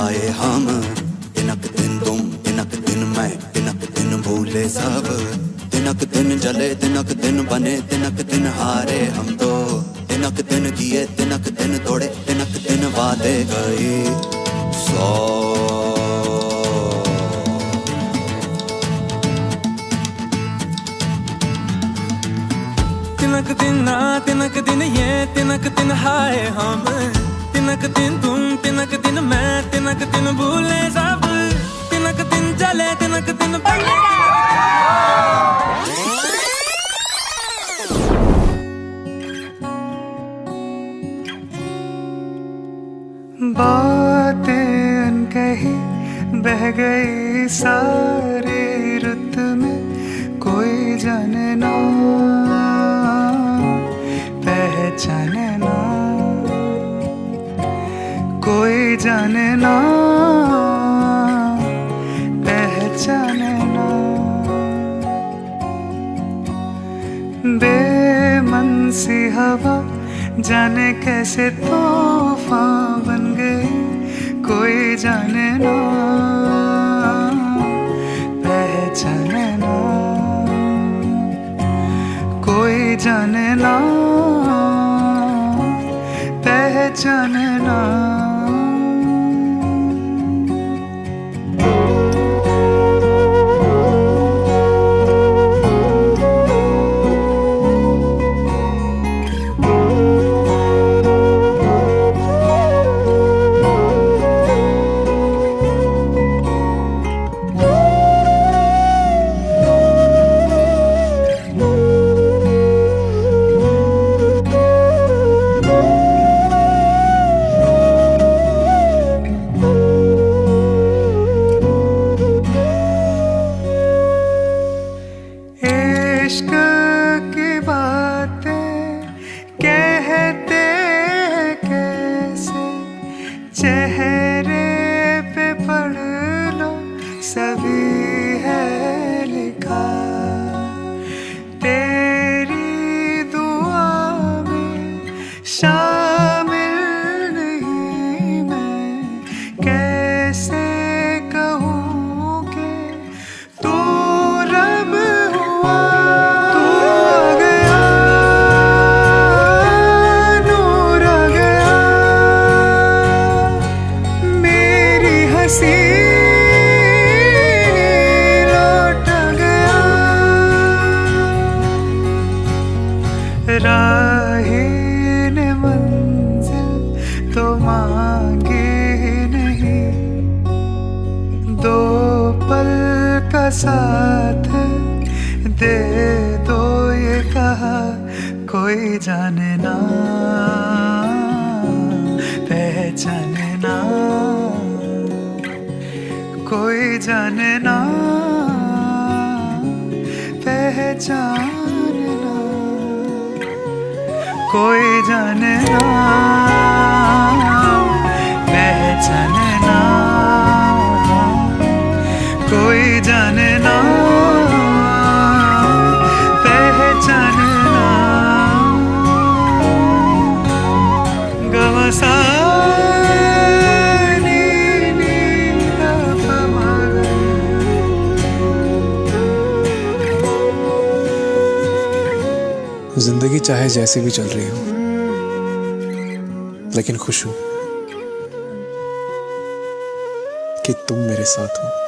आए हम, तिनक दिन तुम तिनक दिन मैं, तिनक दिन भूले सब, तिनक दिन जले तिनक दिन बने, तिनक दिन हारे हम तो, तिनक दिन किए तिनक दिन तोड़े, तिनक दिन वादे गए 100। तिनक दिन ना तिनक दिन ये, तिनक दिन हाय हम, तिनक दिन तुम तिनक दिन मैं, तिनक दिन भूले सब, तिनक दिन जले तिनक दिन बने। बातें अनकही बह गई सारी रुत में, कोई जाने ना पहचाने ना, कोई जाने ना पहचाने ना। बेमन सी हवा जाने कैसे तूफान बन गई, कोई जाने ना पहचाने ना, कोई जाने ना पहचाने ना। इश्क की बातें कहते कैसे, चेहरे पे पढ़ लो सभी है लिखा, तेरी दुआ में शामिल नहीं मैं, कैसे कहूँ कि तू रब हुआ। राही ने मंजिल तो मांगे नहीं, दो पल का साथ दे दो ये कहा, कोई जाने ना पहचाने ना, कोई जाने ना पहचाने ना, कोई जाने ना पहचाने ना, कोई जाने ना पहचाने ना। गवसा जिंदगी चाहे जैसी भी चल रही हो, लेकिन खुश हूं कि तुम मेरे साथ हो।